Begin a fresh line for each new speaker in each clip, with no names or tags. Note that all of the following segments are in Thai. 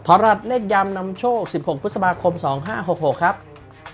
ทอรัสเลขยามนำโชค16พฤษภาคม2566ครับ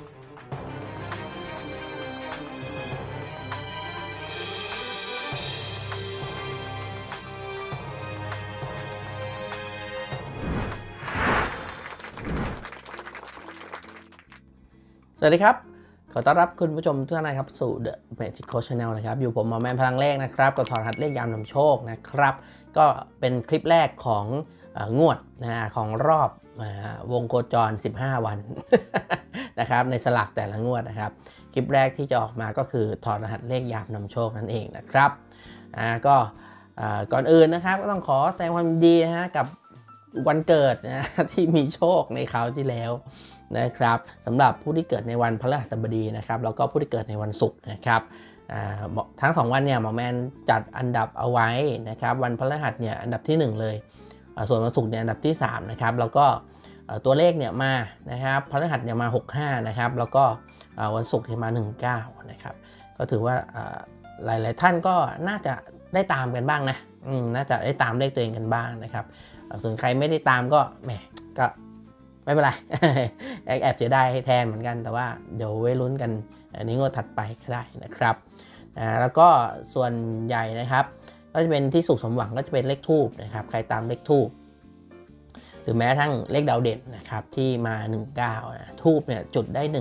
สวัสดีครับขอต้อนรับคุณผู้ชมทุกท่านนะครับสู่ The Magical Channel นะครับอยู่ผมหมอแมนพลังเลขนะครับกับทอรัสเลขยามนำโชคนะครับก็เป็นคลิปแรกของงวดของรอบวงโคจร15วัน นะครับในสลากแต่ละงวดนะครับคลิปแรกที่จะออกมาก็คือถอดรหัสเลขยามนำโชคนั่นเองนะครับก็ก่อนอื่นนะครับก็ต้องขอแสดงความดีกับวันเกิดที่มีโชคในคราวที่แล้วนะครับสำหรับผู้ที่เกิดในวันพฤหัสบดีนะครับแล้วก็ผู้ที่เกิดในวันศุกร์นะครับทั้ง2วันเนี่ยหมอแมนจัดอันดับเอาไว้นะครับวันพฤหัสเนี่ยอันดับที่1เลยส่วนวันศุกร์เนี่ยอันดับที่3นะครับแล้วก็ตัวเลขเนี่ยมานะครับพฤหัสเนี่ยมา65นะครับแล้วก็วันศุกร์เนี่ยมา19นะครับก็ถือว่าหลายๆท่านก็น่าจะได้ตามกันบ้างนะน่าจะได้ตามเลขตัวเองกันบ้างนะครับส่วนใครไม่ได้ตามก็แหมก็ไม่เป็นไร แอบเสียดายแทนเหมือนกันแต่ว่าเดี๋ยวไว้ลุ้นกันในงวดถัดไปก็ได้นะครับแล้วก็ส่วนใหญ่นะครับก็จะเป็นที่สุขสมหวังก็จะเป็นเลขทูปนะครับใครตามเลขทูปหรือแม้กระทั่งเลขดาวเด่นนะครับที่มา19นะทูปเนี่ยจุดได้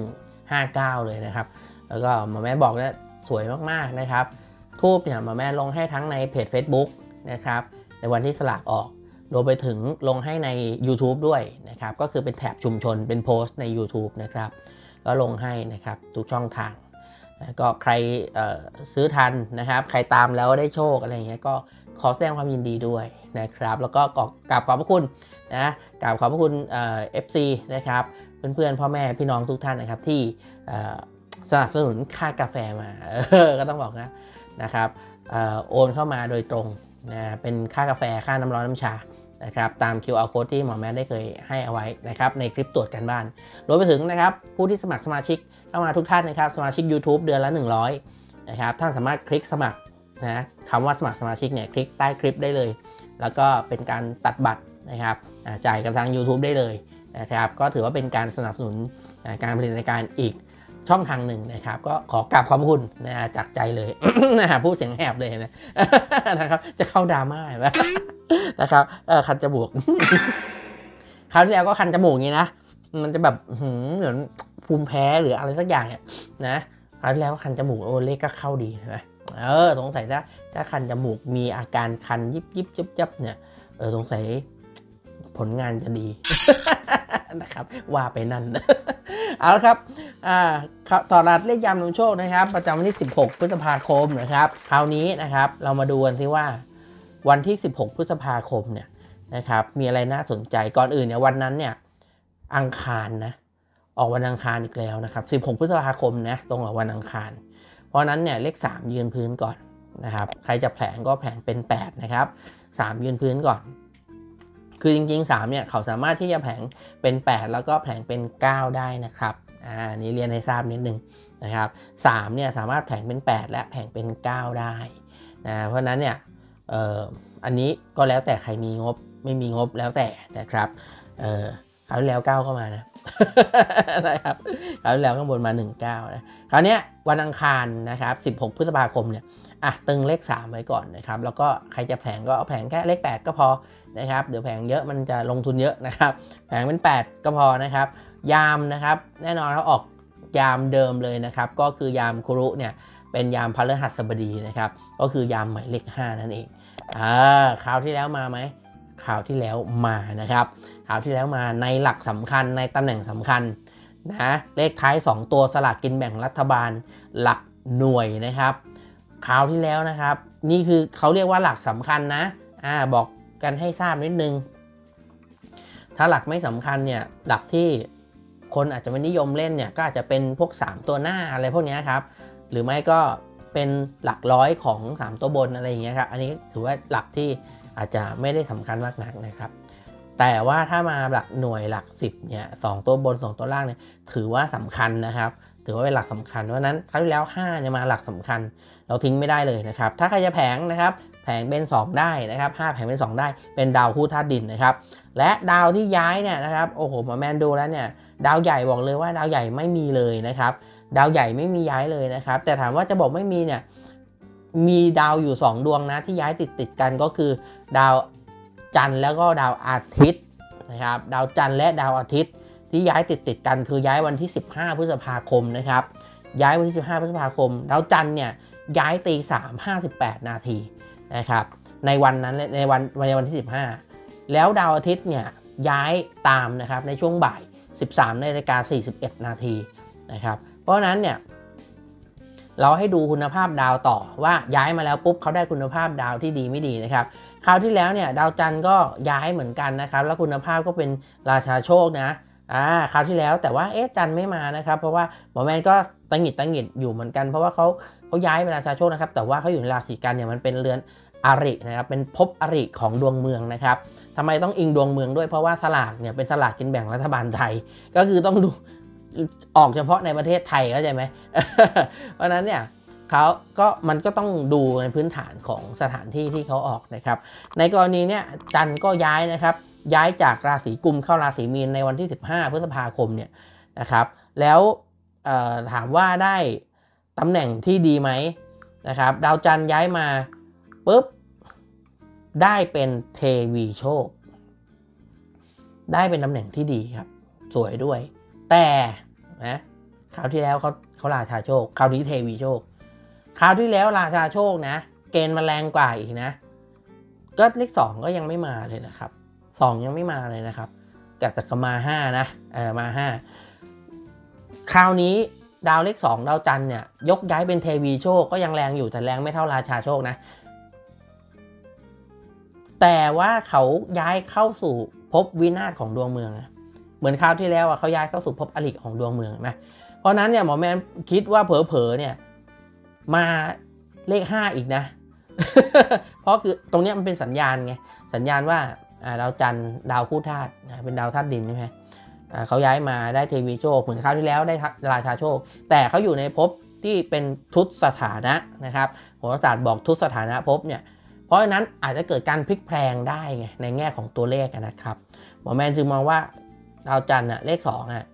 159เลยนะครับแล้วก็หมอแม่บอกว่าสวยมากๆนะครับทูปเนี่ยหมอแม่ลงให้ทั้งในเพจ Facebook นะครับในวันที่สลากออกรวมไปถึงลงให้ใน YouTube ด้วยนะครับก็คือเป็นแถบชุมชนเป็นโพสต์ใน YouTube นะครับก็ลงให้นะครับทุกช่องทางก็ใครซื้อทันนะครับใครตามแล้วได้โชคอะไรอย่างเงี้ยก็ขอแสดงความยินดีด้วยนะครับแล้วก็กราบขอบพระคุณนะกราบขอบพระคุณFC นะครับเพื่อนๆพ่อแม่พี่น้องทุกท่านนะครับที่สนับสนุนค่ากาแฟมาก็ต้องบอกนะครับโอนเข้ามาโดยตรงนะเป็นค่ากาแฟค่าน้ำร้อนน้ำชานะครับตาม QR Code ที่หมอแมนได้เคยให้เอาไว้นะครับในคลิปตรวจกันบ้านรวมไปถึงนะครับผู้ที่สมัครสมาชิกเข้ามาทุกท่านนะครับสมาชิก YouTube เดือนละ100นะครับท่านสามารถคลิกสมัครนะคำว่าสมัครสมาชิกเนี่ยคลิกใต้คลิปได้เลยแล้วก็เป็นการตัดบัตรนะครับจ่ายกับทาง YouTube ได้เลยนะครับก็ถือว่าเป็นการสนับสนุนการผลิตรายการอีกช่องทางหนึ่งนะครับก็ขอกราบขอบคุณจากใจเลย พูดเสียงแหบเลยนะครับจะเข้าดราม่านะครับคันจมูก คราวที่แล้วก็คันจมูกอย่างนี้นะมันจะแบบเหมือนภูมิแพ้หรืออะไรสักอย่างเนี่ยนะคราวที่แล้วก็คันจมูกเลขก็เข้าดีใช่ไหมสงสัยถ้าคันจมูกมีอาการคันยิบยับเนี่ยสงสัยผลงานจะดี นะครับว่าไปนั่น เอาละครับต่อรัดเลขยามนำโชคนะครับประจำวันที่16พฤษภาคมนะครับคราวนี้นะครับเรามาดูกันที่ว่าวันที่16พฤษภาคมเนี่ยนะครับมีอะไรน่าสนใจก่อนอื่นเนี่ยวันนั้นเนี่ยอังคารนะออกวันอังคารอีกแล้วนะครับ16พฤษภาคมนะตรงกับวันอังคารเพราะนั้นเนี่ยเลข3ยืนพื้นก่อนนะครับใครจะแผลงก็แผลงเป็น8นะครับ3ยืนพื้นก่อนคือจริงๆ3เนี่ยเขาสามารถที่จะแผลงเป็น8แล้วก็แผลงเป็น9ได้นะครับนี้เรียนให้ทราบนิดนึงนะครับ3เนี่ยสามารถแผลงเป็น8และแผลงเป็น9ได้นะเพราะนั้นเนี่ยอันนี้ก็แล้วแต่ใครมีงบไม่มีงบแล้วแต่นะครับคราวที่แล้ว9เข้ามานะ นะครับคราวที่แล้วข้างบนมา19นะคราวนี้วันอังคารนะครับ16พฤษภาคมเนี่ยตึงเลข3ไว้ก่อนนะครับแล้วก็ใครจะแผงก็เอาแผงแค่เลข8ก็พอนะครับเดี๋ยวแผงเยอะมันจะลงทุนเยอะนะครับแผงเป็น8ก็พอนะครับยามนะครับแน่นอนเขาออกยามเดิมเลยนะครับก็คือยามคุรุเนี่ยเป็นยามพฤหัสบดีนะครับก็คือยามหมายเลข5นั่นเองคราวที่แล้วมาไหมคราวที่แล้วมานะครับคราวที่แล้วมาในหลักสำคัญในตำแหน่งสำคัญนะเลขท้าย2ตัวสลากกินแบ่งรัฐบาลหลักหน่วยนะครับคราวที่แล้วนะครับนี่คือเขาเรียกว่าหลักสำคัญนะบอกกันให้ทราบนิดนึงถ้าหลักไม่สำคัญเนี่ยหลักที่คนอาจจะไม่นิยมเล่นเนี่ยก็อาจจะเป็นพวก3ตัวหน้าอะไรพวกนี้ครับหรือไม่ก็เป็นหลักร้อยของ3ตัวบนอะไรอย่างเงี้ยครับอันนี้ถือว่าหลักที่อาจจะไม่ได้สำคัญมากนักนะครับแต่ว่าถ้ามาหลักหน่วยหลัก10เนี่ย2ตัวบน2ตัวล่างเนี่ยถือว่าสำคัญนะครับถือว่าเป็นหลักสำคัญเพราะนั้นคราวที่แล้ว5เนี่ยมาหลักสำคัญเราทิ้งไม่ได้เลยนะครับถ้าใครจะแผงนะครับแผผงเป็น2ได้นะครับ5แผงเป็น2ได้เป็นดาวคู่ธาตุดินนะครับและดาวที่ย้ายเนี่ยนะครับโอ้โหหมอแมนดูแล้วเนี่ยดาวใหญ่บอกเลยว่าดาวใหญ่ไม่มีเลยนะครับดาวใหญ่ไม่มีย้ายเลยนะครับแต่ถามว่าจะบอกไม่มีเนี่ยมีดาวอยู่2ดวงนะที่ย้ายติดกันก็คือดาวจันทร์แล้วก็ดาวอาทิตย์นะครับดาวจันทร์และดาวอาทิตย์ที่ย้ายติดกันคือย้ายวันที่15พฤษภาคมนะครับย้ายวันที่15พฤษภาคมดาวจันทร์เนี่ยย้ายตี 3:58 นาทีนะครับในวันนั้นในวันที่15แล้วดาวอาทิตย์เนี่ยย้ายตามนะครับในช่วงบ่าย 13:41 นาทีนะครับเพราะฉะนั้นเนี่ยเราให้ดูคุณภาพดาวต่อว่าย้ายมาแล้วปุ๊บเขาได้คุณภาพดาวที่ดีไม่ดีนะครับคราวที่แล้วเนี่ยดาวจันทร์ก็ย้ายเหมือนกันนะครับแล้วคุณภาพก็เป็นราชาโชคนะคราวที่แล้วแต่ว่าจันทร์ไม่มานะครับเพราะว่าหมอแมนก็ตังหงิดอยู่เหมือนกันเพราะว่าเขาย้ายเป็นราชาโชคนะครับแต่ว่าเขาอยู่ในราศีกันเนี่ยมันเป็นเรือนอรินะครับเป็นภพอริของดวงเมืองนะครับทำไมต้องอิงดวงเมืองด้วยเพราะว่าสลากเนี่ยเป็นสลากกินแบ่งรัฐบาลไทยก็คือต้องดูออกเฉพาะในประเทศไทยเข้าใจไหม เพราะฉะนั้นเนี่ยมันก็ต้องดูในพื้นฐานของสถานที่ที่เขาออกนะครับในกรณีเนี่ยจันทร์ก็ย้ายนะครับย้ายจากราศีกุมเข้าราศีมีนในวันที่15พฤษภาคมเนี่ยนะครับแล้วถามว่าได้ตำแหน่งที่ดีไหมนะครับดาวจันทร์ย้ายมาปุ๊บได้เป็นเทวีโชคได้เป็นตำแหน่งที่ดีครับสวยด้วยแต่นะคราวที่แล้วเขาราชาโชคคราวนี้เทวีโชคคราวที่แล้วราชาโชคนะเกณฑ์มาแรงกว่าอีกนะก็เลข2ก็ยังไม่มาเลยนะครับ2ยังไม่มาเลยนะครับแต่ก็มา5นะมา5คราวนี้ดาวเลข2ดาวจันทร์เนี่ยยกย้ายเป็นเทวีโชคก็ยังแรงอยู่แต่แรงไม่เท่าราชาโชคนะแต่ว่าเขาย้ายเข้าสู่ภพวินาศของดวงเมืองเหมือนคราวที่แล้วเขาย้ายเข้าสู่ภพอริของดวงเมืองไหมเพราะนั้นเนี่ยหมอแมนคิดว่าเผลอๆเนี่ยมาเลข5อีกนะ เพราะคือตรงนี้มันเป็นสัญญาณไงสัญญาณว่าดาวจันทร์ดาวคู่ธาตุเป็นดาวธาตุดินใช่ไหมเขาย้ายมาได้เทวีโชคเหมือนคราวที่แล้วได้ราชาโชคแต่เขาอยู่ในภพที่เป็นทุตสถานะนะครับโหราศาสตร์บอกทุตสถานะภพเนี่ยเพราะฉะนั้นอาจจะเกิดการพลิกแพลงได้ไงในแง่ของตัวเลขนะครับหมอแมนจึงมองว่าดาวจันทร์เลข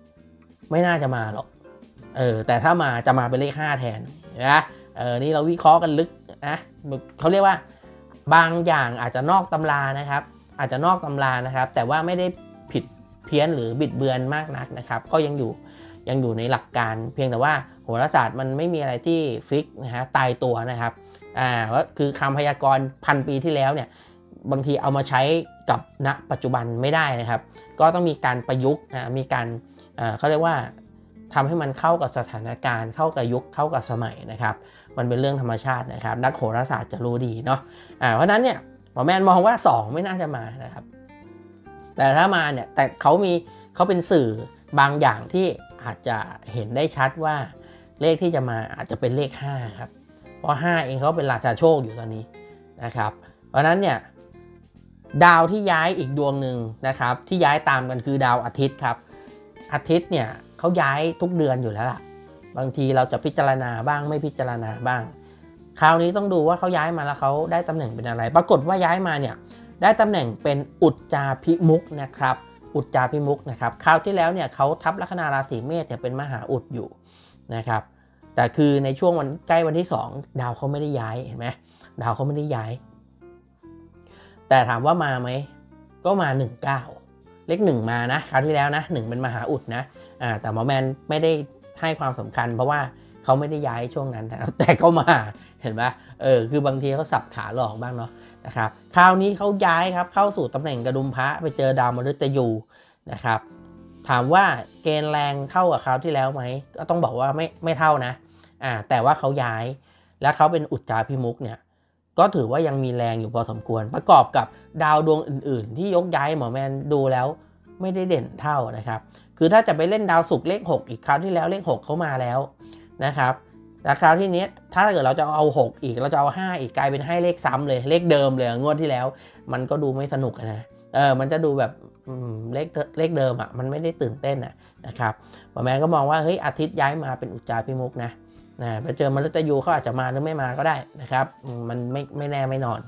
2ไม่น่าจะมาหรอกแต่ถ้ามาจะมาเป็นเลข5แทนนะนี่เราวิเคราะห์กันลึกนะเขาเรียกว่าบางอย่างอาจจะนอกตำรานะครับอาจจะนอกตำรานะครับแต่ว่าไม่ได้ผิดเพี้ยนหรือบิดเบือนมากนักนะครับก็ยังอยู่ในหลักการเพียงแต่ว่าโหราศาสตร์มันไม่มีอะไรที่ฟิกนะฮะตายตัวนะครับก็คือคำพยากรณ์1,000 ปีที่แล้วเนี่ยบางทีเอามาใช้กับณปัจจุบันไม่ได้นะครับก็ต้องมีการประยุกต์มีการเขาเรียกว่าทำให้มันเข้ากับสถานการณ์เข้ากับยุคเข้ากับสมัยนะครับมันเป็นเรื่องธรรมชาตินะครับนักโหราศาสตร์จะรู้ดีเนาะเพราะนั้นเนี่ยหมอแมนมองว่า2ไม่น่าจะมานะครับแต่ถ้ามาเนี่ยแต่เขาเป็นสื่อบางอย่างที่อาจจะเห็นได้ชัดว่าเลขที่จะมาอาจจะเป็นเลข5ครับเพราะ5เองเขาเป็นราชาโชคอยู่ตอนนี้นะครับเพราะนั้นเนี่ยดาวที่ย้ายอีกดวงหนึ่งนะครับที่ย้ายตามกันคือดาวอาทิตย์ครับอาทิตย์เนี่ยเขาย้ายทุกเดือนอยู่แล้วล่ะบางทีเราจะพิจารณาบ้างไม่พิจารณาบ้างคราวนี้ต้องดูว่าเขาย้ายมาแล้วเขาได้ตำแหน่งเป็นอะไรปรากฏว่าย้ายมาเนี่ยได้ตำแหน่งเป็นอุจจาพิมุขนะครับอุจจาพิมุขนะครับคราวที่แล้วเนี่ยเขาทับลัคนาราศีเมษเนี่ยเป็นมหาอุดอยู่นะครับแต่คือในช่วงวันใกล้วันที่2ดาวเขาไม่ได้ย้ายเห็นไหมดาวเขาไม่ได้ย้ายแต่ถามว่ามาไหมก็มา19เลข1มานะคราวที่แล้วนะ1เป็นมหาอุดนะแต่หมอแมนไม่ได้ให้ความสำคัญเพราะว่าเขาไม่ได้ย้ายช่วงนั้นนะครับแต่ก็มาเห็นไหมคือบางทีเขาสับขาหลอกบ้างเนาะนะครับคราวนี้เขาย้ายครับเข้าสู่ตำแหน่งกระดุมพระไปเจอดาวมฤตยูนะครับถามว่าเกณฑ์แรงเท่ากับคราวที่แล้วไหมก็ต้องบอกว่าไม่เท่านะแต่ว่าเขาย้ายและเขาเป็นอุจจาพิมุขเนี่ยก็ถือว่ายังมีแรงอยู่พอสมควรประกอบกับดาวดวงอื่นๆที่ยกย้ายหมอแมนดูแล้วไม่ได้เด่นเท่านะครับคือถ้าจะไปเล่นดาวศุกร์เลข6อีกคราวที่แล้วเลข6เขามาแล้วนะครับแต่คราวที่นี้ถ้าเกิดเราจะเอา6อีกเราจะเอา5อีกกลายเป็นให้เลขซ้ำเลยเลขเดิมเลยงวดที่แล้วมันก็ดูไม่สนุกนะมันจะดูแบบเลขเดิมมันไม่ได้ตื่นเต้นนะครับหมอแมนก็มองว่าเฮ้ยอาทิตย์ย้ายมาเป็นอุจจาพิมุขนะไปเจอมฤตยูเขาอาจจะมาหรือไม่มาก็ได้นะครับมันไม่แน่ไม่นอน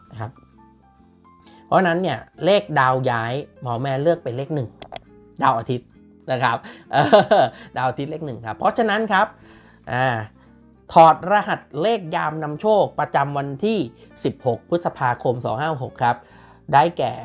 นะครับเพราะนั้นเนี่ยเลขดาวย้ายหมอแม่เลือกเป็นเลข1ดาวอาทิตย์นะครับดาวอาทิตย์เลข1ครับเพราะฉะนั้นครับถอดรหัสเลขยามนำโชคประจำวันที่16พฤษภาคม2566ครับได้แก่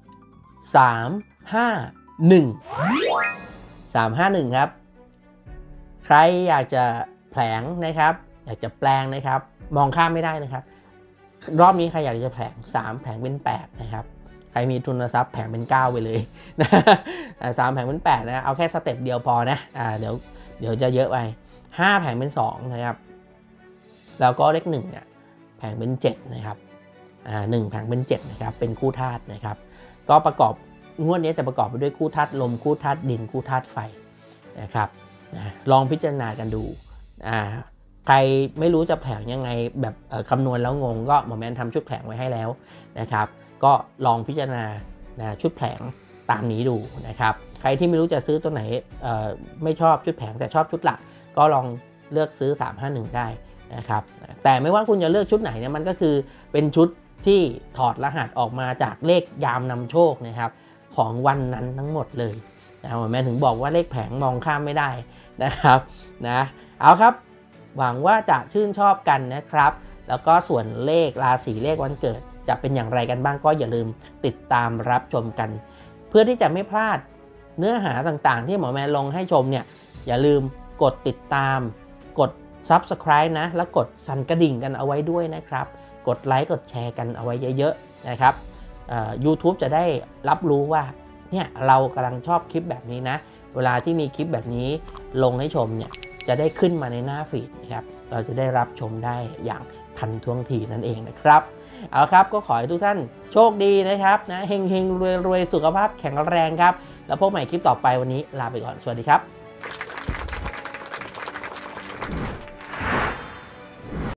351ครับใครอยากจะแผลงนะครับอยากจะแปลงนะครับมองข้ามไม่ได้นะครับรอบนี้ใครอยากจะแผลง3แผลงเป็น8นะครับใครมีทุนทรัพย์แผลงเป็น9ไปเลยนะ3แผลงเป็น8นะเอาแค่สเต็ปเดียวพอนะเดี๋ยวจะเยอะไป5แผลงเป็น2นะครับแล้วก็เลข1เนี่ยแผงเป็น7นะครับ1แผงเป็น7นะครับเป็นคู่ธาตุนะครับก็ประกอบงวดนี้จะประกอบไปด้วยคู่ธาตุลมคู่ธาตุดินคู่ธาตุไฟนะครับลองพิจารณากันดูใครไม่รู้จะแผงยังไงแบบคำนวณแล้วงงก็หมอแมนทำชุดแผงไว้ให้แล้วนะครับก็ลองพิจารณาชุดแผงตามนี้ดูนะครับใครที่ไม่รู้จะซื้อตัวไหนไม่ชอบชุดแผงแต่ชอบชุดหลักก็ลองเลือกซื้อ351ได้นะครับแต่ไม่ว่าคุณจะเลือกชุดไหนเนี่ยมันก็คือเป็นชุดที่ถอดรหัสออกมาจากเลขยามนำโชคนะครับของวันนั้นทั้งหมดเลยนะแม่ถึงบอกว่าเลขแผงมองข้ามไม่ได้นะครับนะเอาครับหวังว่าจะชื่นชอบกันนะครับแล้วก็ส่วนเลขราศีเลขวันเกิดจะเป็นอย่างไรกันบ้างก็อย่าลืมติดตามรับชมกันเพื่อที่จะไม่พลาดเนื้อหาต่างๆที่หมอแมนลงให้ชมเนี่ยอย่าลืมกดติดตามกดSubscribe นะแล้วกดสั่นกระดิ่งกันเอาไว้ด้วยนะครับกดไลค์กดแชร์กันเอาไว้เยอะๆนะครับYouTube จะได้รับรู้ว่าเนี่ยเรากำลังชอบคลิปแบบนี้นะเวลาที่มีคลิปแบบนี้ลงให้ชมเนี่ยจะได้ขึ้นมาในหน้าฟีดนะครับเราจะได้รับชมได้อย่างทันท่วงทีนั่นเองนะครับเอาครับก็ขอให้ทุกท่านโชคดีนะครับนะเฮงๆรวยๆสุขภาพแข็งแรงครับแล้วพบใหม่คลิปต่อไปวันนี้ลาไปก่อนสวัสดีครับ